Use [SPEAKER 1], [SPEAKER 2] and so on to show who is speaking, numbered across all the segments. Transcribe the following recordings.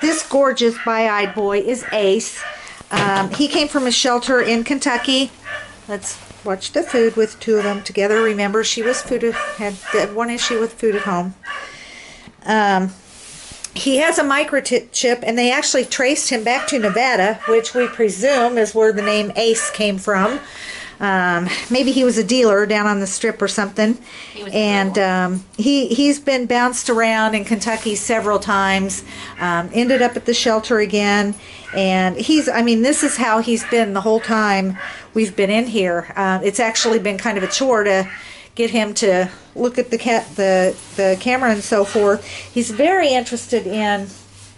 [SPEAKER 1] This gorgeous bi-eyed boy is Ace. He came from a shelter in Kentucky. Let's watch the food with two of them together. Remember, she was had one issue with food at home. He has a microchip, and they actually traced him back to Nevada, which we presume is where the name Ace came from. Maybe he was a dealer down on the strip or something. And he's been bounced around in Kentucky several times. Ended up at the shelter again. And this is how he's been the whole time we've been in here. It's actually been kind of a chore to get him to look at the camera and so forth. He's very interested in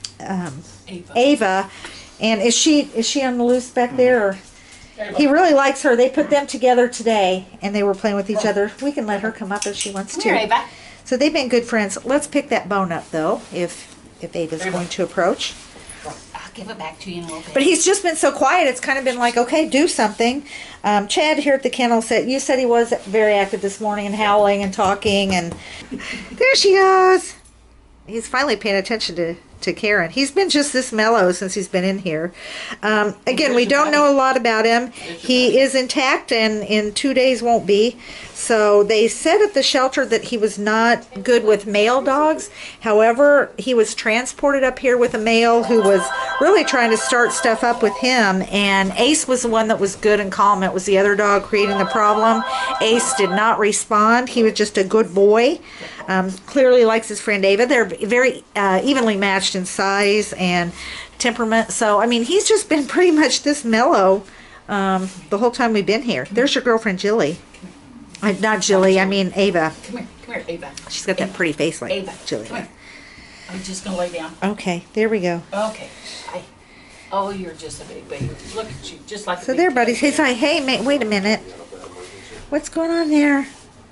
[SPEAKER 1] Ava. And is she on the loose back there? Or? He really likes her. They put them together today, and they were playing with each other. We can let her come up if she wants to.
[SPEAKER 2] Here, Ava.
[SPEAKER 1] So they've been good friends. Let's pick that bone up, though, if Ava's going to approach.
[SPEAKER 2] I'll give it back to you in a little bit.
[SPEAKER 1] But he's just been so quiet. It's kind of been like, okay, do something. Chad here at the kennel said he was very active this morning and howling and talking, and there she goes. He's finally paying attention to Karen. He's been just this mellow since he's been in here. Again, we don't know a lot about him. He is intact, and in 2 days won't be. So they said at the shelter that he was not good with male dogs. However, he was transported up here with a male who was really trying to start stuff up with him, and Ace was the one that was good and calm. It was the other dog creating the problem. Ace did not respond. He was just a good boy. Clearly likes his friend Ava. They're very evenly matched in size and temperament. So, he's just been pretty much this mellow the whole time we've been here. There's your girlfriend, Jilly. Not Jilly, I mean Ava.
[SPEAKER 2] Come here, Ava.
[SPEAKER 1] She's got that pretty face like
[SPEAKER 2] Ava,
[SPEAKER 1] Jilly.
[SPEAKER 2] come here. I'm just going to lay down.
[SPEAKER 1] Okay, there we go.
[SPEAKER 2] Okay. Hi. Oh, you're just a big baby. Look at you, just like a
[SPEAKER 1] So
[SPEAKER 2] big
[SPEAKER 1] there, buddies. He's like, hey, mate, wait a minute. What's going on there?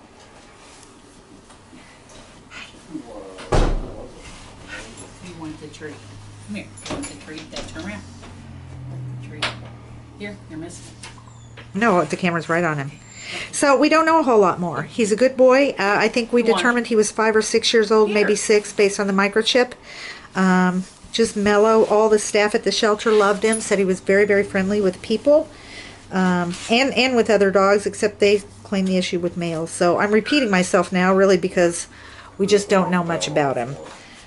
[SPEAKER 2] You want the tree. Come here. You want the tree? Turn around. The tree. Here, you're missing it.
[SPEAKER 1] No, the camera's right on him. So we don't know a whole lot more. He's a good boy. I think we determined he was 5 or 6 years old, maybe 6, based on the microchip. Just mellow. All the staff at the shelter loved him, said he was very, very friendly with people and with other dogs, except they claim the issue with males. So I'm repeating myself now, really, because we just don't know much about him.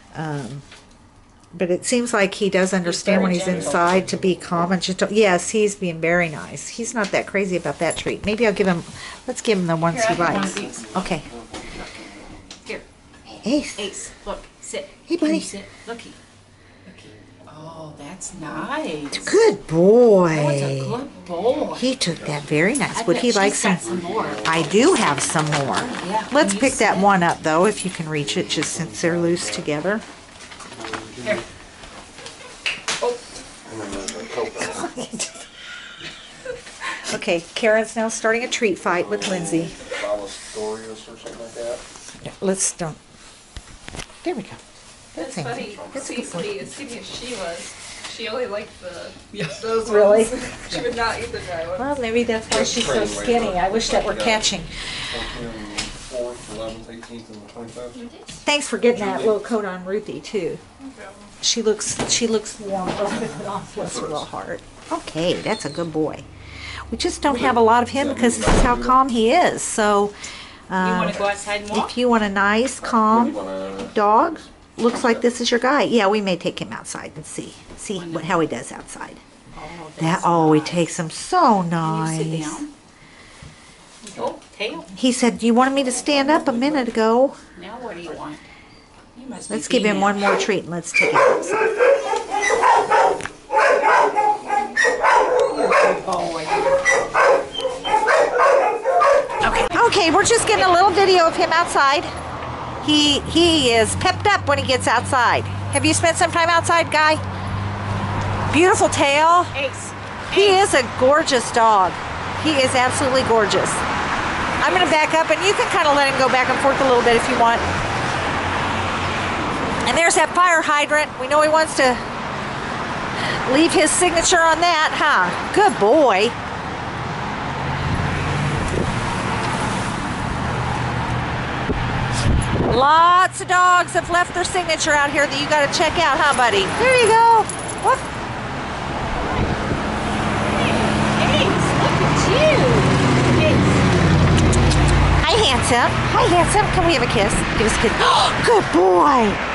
[SPEAKER 1] But it seems like he does understand when he's inside to be calm and just yes, he's being very nice. He's not that crazy about that treat. Maybe I'll give him. Let's give him the ones he likes. Okay.
[SPEAKER 2] Here.
[SPEAKER 1] Ace.
[SPEAKER 2] Ace, look, sit.
[SPEAKER 1] Hey, buddy.
[SPEAKER 2] Can you sit? Looky. Oh, that's nice.
[SPEAKER 1] Good boy.
[SPEAKER 2] Oh, it's a good boy.
[SPEAKER 1] He took that very nice. Would
[SPEAKER 2] bet
[SPEAKER 1] he like
[SPEAKER 2] she's
[SPEAKER 1] some?
[SPEAKER 2] got some more.
[SPEAKER 1] I do have some more.
[SPEAKER 2] Yeah.
[SPEAKER 1] Let's
[SPEAKER 2] Can you
[SPEAKER 1] pick that
[SPEAKER 2] sit?
[SPEAKER 1] one up though, if you can reach it, just since they're loose together.
[SPEAKER 2] Here. Oh.
[SPEAKER 1] Okay, Karen's now starting a treat fight with Lindsay. Let's don't. There we go.
[SPEAKER 3] That's funny.
[SPEAKER 1] That's a good
[SPEAKER 3] Cecily,
[SPEAKER 1] point.
[SPEAKER 3] as skinny as she was, she only liked
[SPEAKER 2] Yeah.
[SPEAKER 3] those
[SPEAKER 1] Really?
[SPEAKER 3] ones. She would not eat the dry ones.
[SPEAKER 1] Well, maybe that's why she's so skinny. I wish that were catching.
[SPEAKER 4] 4th, 11th, 18th, and the 25th.
[SPEAKER 1] Thanks for getting that little coat on Ruthie too. She looks warm. Bless her little heart. Okay, that's a good boy. We just don't have a lot of him because this is how calm he is. So,
[SPEAKER 2] You want to go outside and walk?
[SPEAKER 1] if you want a nice, calm dog, looks like this is your guy. Yeah, we may take him outside and see how he does outside. He takes him so
[SPEAKER 2] Can you
[SPEAKER 1] nice.
[SPEAKER 2] sit down? Oh, tail.
[SPEAKER 1] He said, "You wanted me to stand up a minute ago."
[SPEAKER 2] Now what do you want? You must be
[SPEAKER 1] Let's give him
[SPEAKER 2] female.
[SPEAKER 1] one more treat and let's take him outside.
[SPEAKER 2] Good boy.
[SPEAKER 1] Okay, we're just getting a little video of him outside. He is pepped up when he gets outside. Have you spent some time outside, Guy? Beautiful tail.
[SPEAKER 2] Ace.
[SPEAKER 1] He is a gorgeous dog. He is absolutely gorgeous. I'm going to back up, and you can kind of let him go back and forth a little bit if you want. And there's that fire hydrant. We know he wants to leave his signature on that, huh? Good boy. Lots of dogs have left their signature out here that you got to check out, huh, buddy? There you go. Woof.
[SPEAKER 2] Ace, look at you. Ace.
[SPEAKER 1] Hi, handsome. Hi, handsome. Can we have a kiss? Give us a kiss. Good boy.